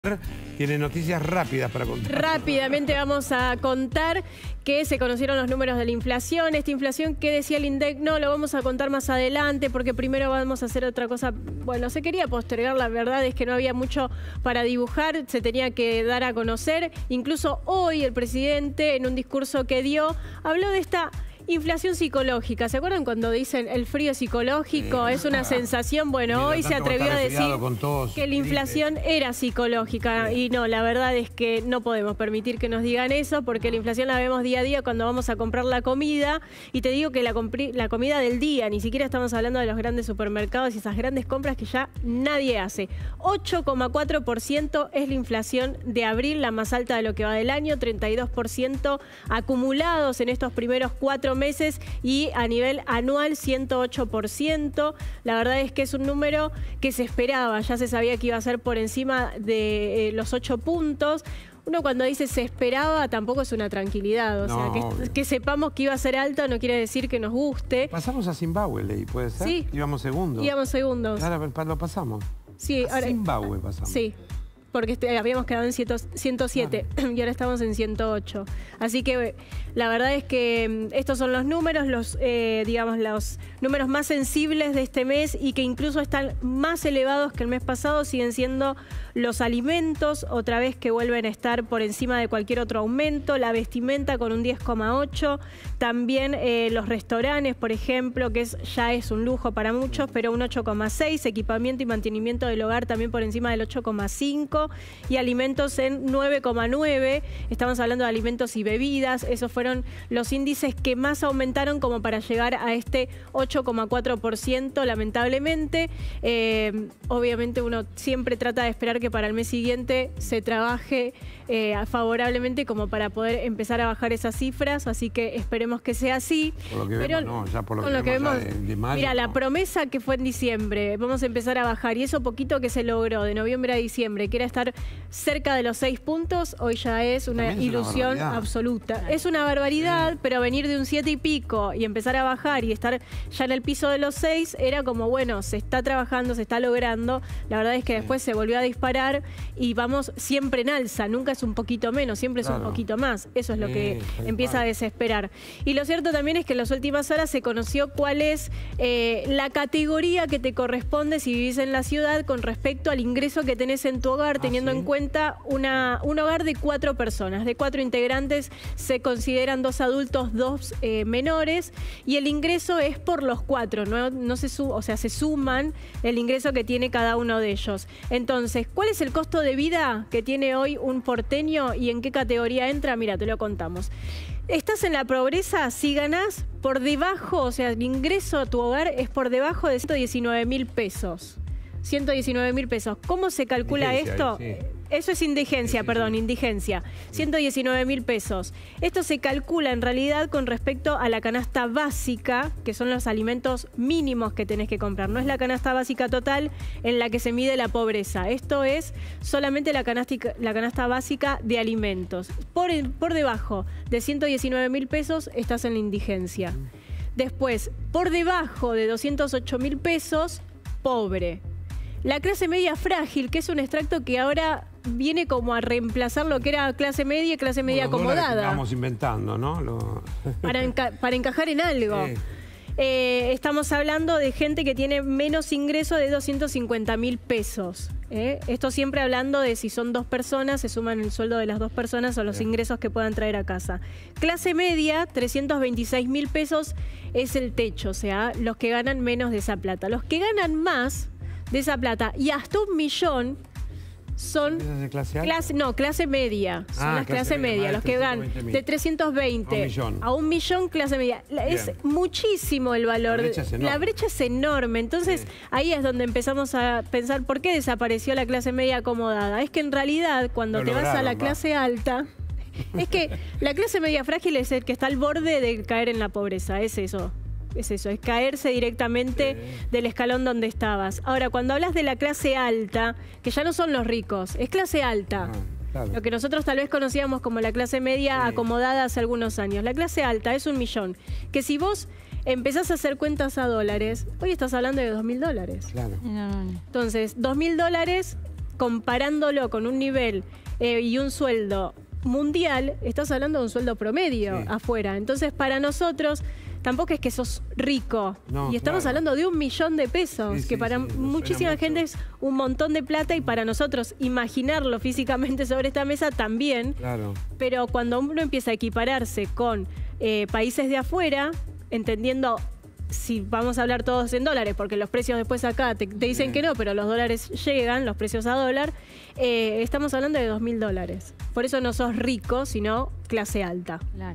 Tiene noticias rápidas para contar. Rápidamente vamos a contar que se conocieron los números de la inflación. Esta inflación que decía el INDEC, no, lo vamos a contar más adelante porque primero vamos a hacer otra cosa. Bueno, se quería postergar, la verdad es que no había mucho para dibujar, se tenía que dar a conocer. Incluso hoy el presidente, en un discurso que dio, habló de esta inflación psicológica. ¿Se acuerdan cuando dicen el frío psicológico? Es una sensación. Bueno, hoy se atrevió a decir que la inflación era psicológica. Y no, la verdad es que no podemos permitir que nos digan eso porque la inflación la vemos día a día cuando vamos a comprar la comida. Y te digo que la comida del día, ni siquiera estamos hablando de los grandes supermercados y esas grandes compras que ya nadie hace. 8,4% es la inflación de abril, la más alta de lo que va del año, 32% acumulados en estos primeros 4 meses y a nivel anual 108%. La verdad es que es un número que se esperaba, ya se sabía que iba a ser por encima de los 8 puntos. Uno cuando dice se esperaba tampoco es una tranquilidad, o sea, que sepamos que iba a ser alto no quiere decir que nos guste. Pasamos a Zimbabue, Ley, ¿puede ser? Sí. Íbamos segundos. Íbamos segundos. Ahora lo pasamos. Sí, a Zimbabue pasamos. Sí. Porque habíamos quedado en 107 y ahora estamos en 108. Así que la verdad es que estos son los números, digamos, los números más sensibles de este mes y que incluso están más elevados que el mes pasado. Siguen siendo los alimentos, otra vez que vuelven a estar por encima de cualquier otro aumento. La vestimenta con un 10,8. También los restaurantes, por ejemplo, que ya es un lujo para muchos, pero un 8,6. Equipamiento y mantenimiento del hogar también por encima del 8,5. Y alimentos en 9,9. Estamos hablando de alimentos y bebidas. Esos fueron los índices que más aumentaron como para llegar a este 8,4%, lamentablemente. Obviamente uno siempre trata de esperar que para el mes siguiente se trabaje favorablemente como para poder empezar a bajar esas cifras, así que esperemos que sea así. Por lo que vemos, no, ya por lo que vemos de mayo, mira, la promesa que fue en diciembre, vamos a empezar a bajar, y eso poquito que se logró de noviembre a diciembre, que era estar cerca de los 6 puntos, hoy ya es una ilusión absoluta. Es una barbaridad, pero venir de un 7 y pico y empezar a bajar y estar ya en el piso de los 6, era como, bueno, se está trabajando, se está logrando. La verdad es que después se volvió a disparar y vamos siempre en alza, nunca es un poquito menos, siempre es un poquito más. Eso es lo que empieza a desesperar. Y lo cierto también es que en las últimas horas se conoció cuál es la categoría que te corresponde si vivís en la ciudad con respecto al ingreso que tenés en tu hogar, teniendo en cuenta un hogar de 4 personas, de 4 integrantes, se consideran 2 adultos, 2 menores, y el ingreso es por los 4, no se se suman el ingreso que tiene cada uno de ellos. Entonces, ¿cuál es el costo de vida que tiene hoy un porteño y en qué categoría entra? Mira, te lo contamos. Estás en la pobreza si ganás por debajo, o sea, el ingreso a tu hogar es por debajo de 119.000 pesos. 119.000 pesos. ¿Cómo se calcula esto? Eso es indigencia, perdón, indigencia. 119.000 pesos. Esto se calcula en realidad con respecto a la canasta básica, que son los alimentos mínimos que tenés que comprar. No es la canasta básica total en la que se mide la pobreza. Esto es solamente la canasta básica de alimentos. Por debajo de 119.000 pesos estás en la indigencia. Después, por debajo de 208.000 pesos, pobre. La clase media frágil, que es un extracto que ahora viene como a reemplazar lo que era clase media y clase media acomodada. Estamos inventando, ¿no? Para encajar en algo. Estamos hablando de gente que tiene menos ingreso de 250.000 pesos. Esto siempre hablando de si son 2 personas, se suman el sueldo de las 2 personas o los ingresos que puedan traer a casa. Clase media, 326.000 pesos es el techo, o sea, los que ganan menos de esa plata. Los que ganan más de esa plata y hasta 1 millón son clase media. Son las clase media, los que ganan de 320 a 1 millón, clase media. Es muchísimo el valor. La brecha es enorme. Entonces ahí es donde empezamos a pensar por qué desapareció la clase media acomodada. Es que en realidad cuando te vas a la clase alta, es que la clase media frágil es el que está al borde de caer en la pobreza. Es eso. Es caerse directamente del escalón donde estabas. Ahora, cuando hablas de la clase alta, que ya no son los ricos, es clase alta. Claro. Lo que nosotros tal vez conocíamos como la clase media acomodada hace algunos años. La clase alta es 1 millón. Que si vos empezás a hacer cuentas a dólares, hoy estás hablando de $2.000. Claro. Entonces, $2.000 comparándolo con un nivel y un sueldo mundial, estás hablando de un sueldo promedio afuera. Entonces, para nosotros, tampoco es que sos rico. Y estamos hablando de 1 millón de pesos, que para muchísima gente es un montón de plata, y para nosotros imaginarlo físicamente sobre esta mesa también. Pero cuando uno empieza a equipararse con países de afuera, entendiendo, si vamos a hablar todos en dólares, porque los precios después acá te dicen que no, pero los dólares llegan, los precios a dólar, estamos hablando de $2.000. Por eso no sos rico, sino clase alta.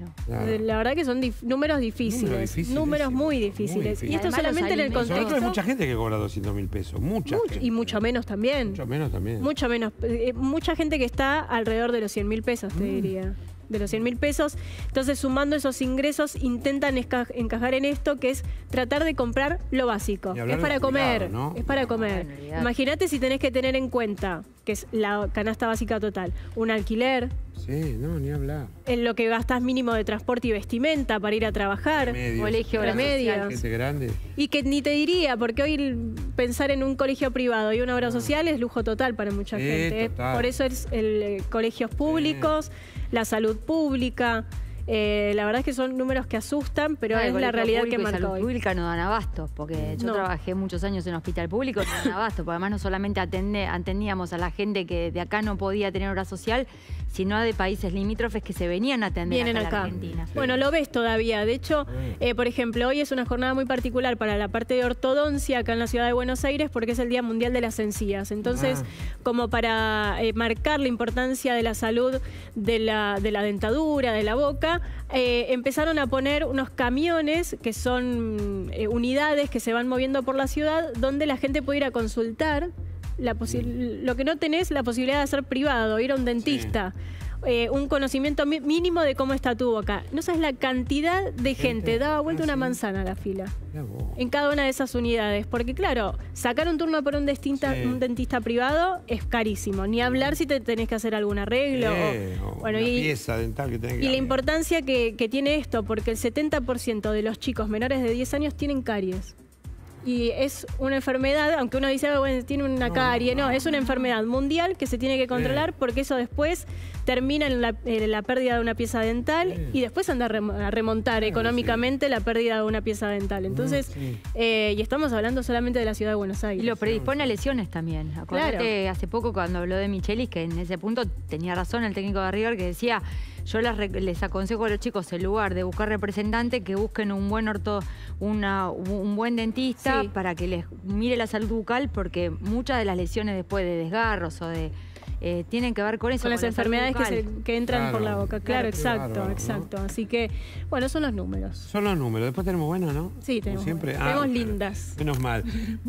La verdad que son números difíciles, números muy difíciles. Y esto solamente en el contexto... Nosotros hay mucha gente que cobra 200.000 pesos, mucha gente. Y mucho menos también. Mucho menos también. Mucho menos. Mucha gente que está alrededor de los 100.000 pesos, te diría. De los 100.000 pesos. Entonces, sumando esos ingresos, intentan encajar en esto, que es tratar de comprar lo básico. Es para comer, ¿no? Es para comer. Imagínate si tenés que tener en cuenta, que es la canasta básica total, un alquiler. Sí, no, ni hablar. En lo que gastás mínimo de transporte y vestimenta para ir a trabajar. Colegio, media. Gente grande. Y que ni te diría, porque hoy pensar en un colegio privado y una obra social es lujo total para mucha gente. Total. Por eso es colegios públicos, la salud pública. La verdad es que son números que asustan, pero es la realidad que marca hoy. Salud pública no dan abasto, porque yo trabajé muchos años en hospital público, no dan abasto, porque además no solamente atendíamos a la gente que de acá no podía tener obra social, sino de países limítrofes que se venían a atender acá a la Argentina. Bueno, lo ves todavía. De hecho, por ejemplo, hoy es una jornada muy particular para la parte de ortodoncia acá en la ciudad de Buenos Aires, porque es el Día Mundial de las Encías. Entonces, como para marcar la importancia de la salud de la dentadura, de la boca, empezaron a poner unos camiones que son unidades que se van moviendo por la ciudad, donde la gente puede ir a consultar. Lo que no tenés, la posibilidad de hacer privado, ir a un dentista, un conocimiento mínimo de cómo está tu boca. No sabes la cantidad de gente, daba vuelta una manzana a la fila en cada una de esas unidades, porque claro, sacar un turno por un dentista privado es carísimo, ni hablar si te tenés que hacer algún arreglo una pieza dental que tenés que la importancia que tiene esto, porque el 70% de los chicos menores de 10 años tienen caries. Y es una enfermedad, aunque uno dice, bueno, tiene una carie, no, es una enfermedad mundial que se tiene que controlar, porque eso después termina en la pérdida de una pieza dental y después anda a remontar económicamente la pérdida de una pieza dental. Entonces, y estamos hablando solamente de la ciudad de Buenos Aires. Y lo predispone a lesiones también. Acordate hace poco cuando habló de Michelis, que en ese punto tenía razón el técnico de River, que decía... Yo les aconsejo a los chicos, en lugar de buscar representante, que busquen un buen un buen dentista para que les mire la salud bucal, porque muchas de las lesiones después de desgarros o de... tienen que ver con eso. Con las enfermedades que entran por la boca. Claro, exacto. Así que, bueno, son los números. Son los números. Después tenemos buenas, ¿no? Sí, tenemos. Como siempre. Tenemos lindas. Menos mal.